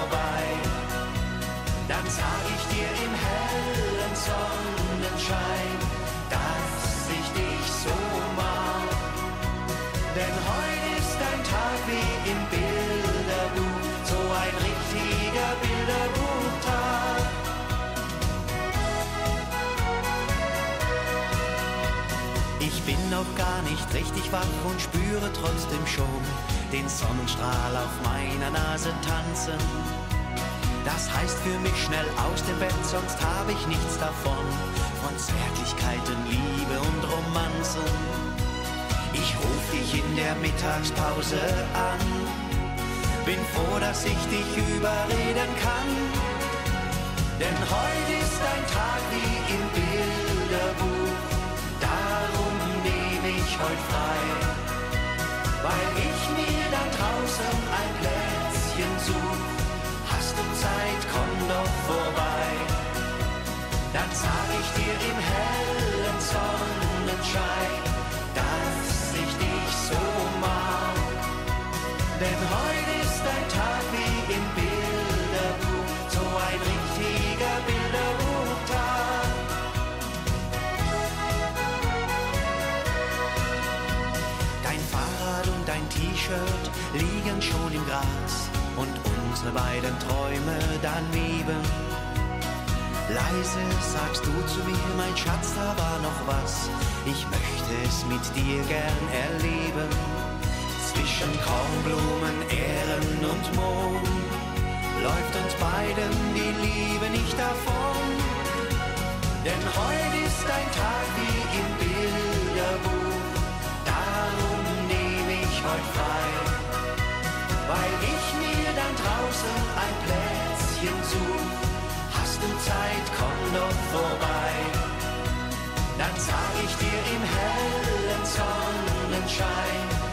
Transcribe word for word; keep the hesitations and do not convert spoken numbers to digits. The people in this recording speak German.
vorbei. Dann sag ich dir im hellen Sonnenschein, dass ich dich so mag. Denn heute ist ein Tag wie im Bilderbuch, so ein richtiger Bilderbuchtag. Ich bin noch gar nicht richtig wach und spüre trotzdem schon den Sonnenstrahl auf meiner Nase tanzen. Das heißt für mich schnell aus dem Bett, sonst habe ich nichts davon, von Zärtlichkeiten, Liebe und Romanzen. Ich ruf dich in der Mittagspause an, bin froh, dass ich dich überreden kann. Denn heute ist ein Tag wie im Bilderbuch, darum nehme ich heute frei. Weil ich mir da draußen ein Plätzchen such, hast du Zeit, komm doch vorbei. Dann sag ich dir im hellen Sonnenschein, dass ich dich so mag. Denn heute ist ein Tag wie im Bilderbuch, so ein richtiger Bilderbuchtag. Dein Fahrrad und dein T-Shirt liegen schon im Gras und unsere beiden Träume daneben. Leise sagst du zu mir, mein Schatz, da war noch was, ich möchte es mit dir gern erleben. Zwischen Kornblumen, Ähren und Mohn läuft uns beiden die Liebe nicht davon. Denn heute ist ein Tag wie im Bilderbuch, darum nehme ich heute frei. Weil ich mir dann draußen ein Plätzchen such, hast du Zeit, komm doch vorbei. Dann sag ich dir im hellen Sonnenschein,